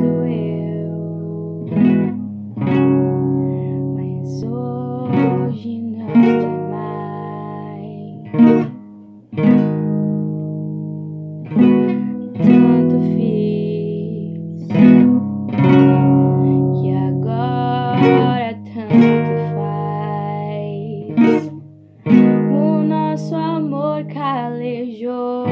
doeu, mas hoje não dói mais. Tanto fiz que agora tanto faz. O nosso amor calejou,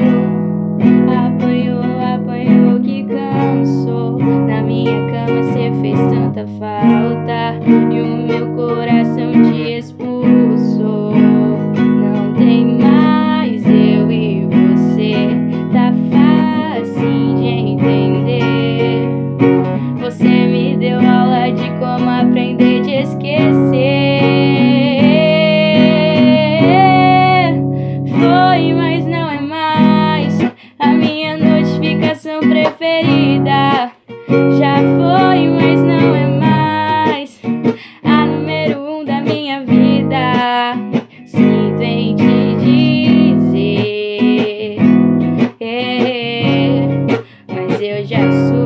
apanhou que cansou. Na minha cama cê fez tanta falta e o meu coração te expulsou. Não tem mais eu e você, tá fácil de entender. Você me deu aula de como aprender de esquecer. Foi, mas não é mais a minha notificação preferida. Já foi, mas não é mais a número 1 da minha vida. Sinto em te dizer, mas eu já sou.